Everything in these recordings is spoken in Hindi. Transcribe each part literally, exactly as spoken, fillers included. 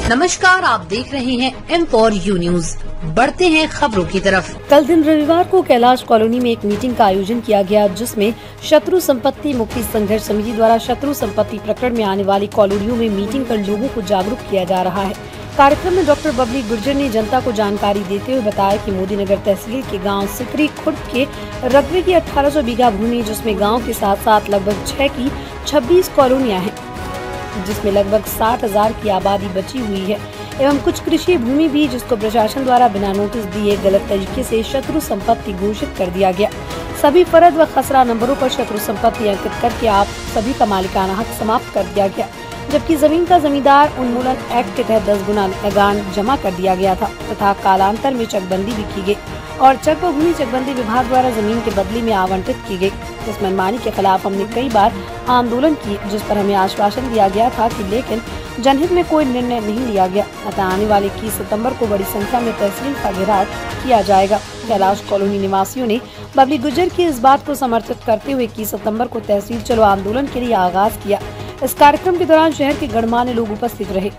नमस्कार, आप देख रहे हैं एम फोर यू न्यूज। बढ़ते हैं खबरों की तरफ। कल दिन रविवार को कैलाश कॉलोनी में एक मीटिंग का आयोजन किया गया, जिसमें शत्रु संपत्ति मुक्ति संघर्ष समिति द्वारा शत्रु संपत्ति प्रकरण में आने वाली कॉलोनियों में मीटिंग कर लोगों को जागरूक किया जा रहा है। कार्यक्रम में डॉक्टर बबली गुर्जर ने जनता को जानकारी देते हुए बताया कि मोदीनगर तहसील के गांव सिकरी खुर्द के रकबे की अठारह सौ बीघा भूमि, जिसमें गांव के साथ साथ लगभग छह की छब्बीस कॉलोनियां हैं, जिसमें लगभग साठ हजार की आबादी बची हुई है, एवं कुछ कृषि भूमि भी, जिसको प्रशासन द्वारा बिना नोटिस दिए गलत तरीके से शत्रु संपत्ति घोषित कर दिया गया। सभी फर्द व खसरा नंबरों पर शत्रु संपत्ति अंकित करके आप सभी का मालिकाना हक समाप्त कर दिया गया, जबकि जमीन का जमींदार उन्मूलन एक्ट के तहत दस गुना लगान जमा कर दिया गया था तथा कालांतर में चकबंदी भी की गई और चक व भूमि चकबंदी विभाग द्वारा जमीन के बदले में आवंटित की गई। इस मनमानी के खिलाफ हमने कई बार आंदोलन की, जिस पर हमें आश्वासन दिया गया था कि लेकिन जनहित में कोई निर्णय नहीं लिया गया। अतः आने वाले इक्कीस सितम्बर को बड़ी संख्या में तहसील का घेराव किया जाएगा। कैलाश कॉलोनी निवासियों ने बबली गुर्जर की इस बात को समर्थित करते हुए इक्कीस सितम्बर को तहसील चलो आंदोलन के लिए आगाज किया। इस कार्यक्रम के दौरान शहर के गणमान्य लोग उपस्थित रहे।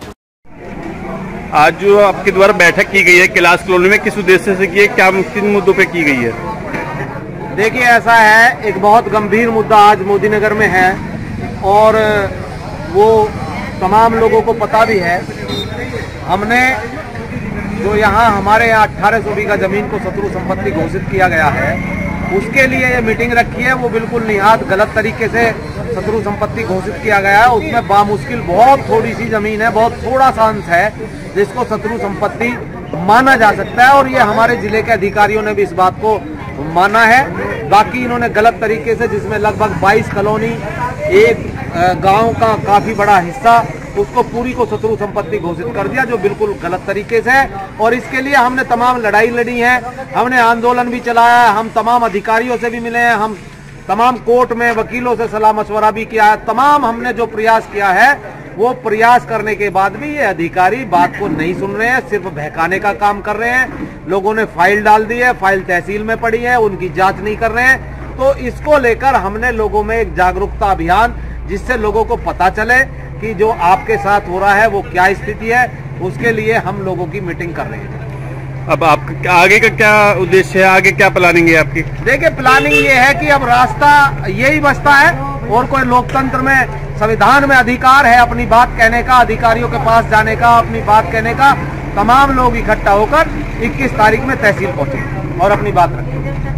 आज जो आपके द्वारा बैठक की गई है कैलाश कॉलोनी में, किस उद्देश्य से की है, क्या किन मुद्दों पे की गई है? देखिए, ऐसा है, एक बहुत गंभीर मुद्दा आज मोदीनगर में है और वो तमाम लोगों को पता भी है। हमने जो यहाँ हमारे यहाँ अठारह सौ बीघा जमीन को शत्रु संपत्ति घोषित किया गया है, उसके लिए ये मीटिंग रखी है। वो बिल्कुल निहात गलत तरीके से शत्रु संपत्ति घोषित किया गया है। उसमें बामुश्किल बहुत थोड़ी सी जमीन है, बहुत थोड़ा सा अंश है जिसको शत्रु संपत्ति माना जा सकता है और ये हमारे जिले के अधिकारियों ने भी इस बात को माना है। बाकी इन्होंने गलत तरीके से, जिसमें लगभग बाईस कॉलोनी, एक गांव का काफी बड़ा हिस्सा, उसको पूरी को शत्रु संपत्ति घोषित कर दिया, जो बिल्कुल गलत तरीके से है। और इसके लिए हमने तमाम लड़ाई लड़ी है, हमने आंदोलन भी चलाया है, हम तमाम अधिकारियों से भी मिले हैं, हम तमाम कोर्ट में वकीलों से सलाह मशवरा भी किया है। तमाम हमने जो प्रयास किया है, वो प्रयास करने के बाद भी ये अधिकारी बात को नहीं सुन रहे हैं, सिर्फ बहकाने का काम कर रहे हैं। लोगों ने फाइल डाल दी है, फाइल तहसील में पड़ी है, उनकी जांच नहीं कर रहे हैं। तो इसको लेकर हमने लोगों में एक जागरूकता अभियान, जिससे लोगों को पता चले कि जो आपके साथ हो रहा है वो क्या स्थिति है, उसके लिए हम लोगों की मीटिंग कर रहे हैं। अब आपका आगे का क्या उद्देश्य है, आगे क्या प्लानिंग है आपकी? देखिए, प्लानिंग ये है कि अब रास्ता यही बचता है और कोई लोकतंत्र में, संविधान में अधिकार है अपनी बात कहने का, अधिकारियों के पास जाने का, अपनी बात कहने का। तमाम लोग इकट्ठा होकर इक्कीस तारीख में तहसील पहुंचे और अपनी बात रखें।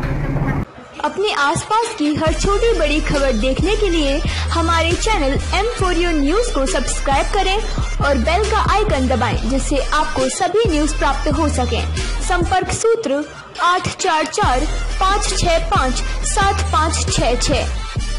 अपने आसपास की हर छोटी बड़ी खबर देखने के लिए हमारे channel M four U news को सब्सक्राइब करें और बेल का आइकन दबाएं, जिससे आपको सभी न्यूज प्राप्त हो सके। संपर्क सूत्र आठ चार चार पाँच छः पाँच सात पाँच छः छः।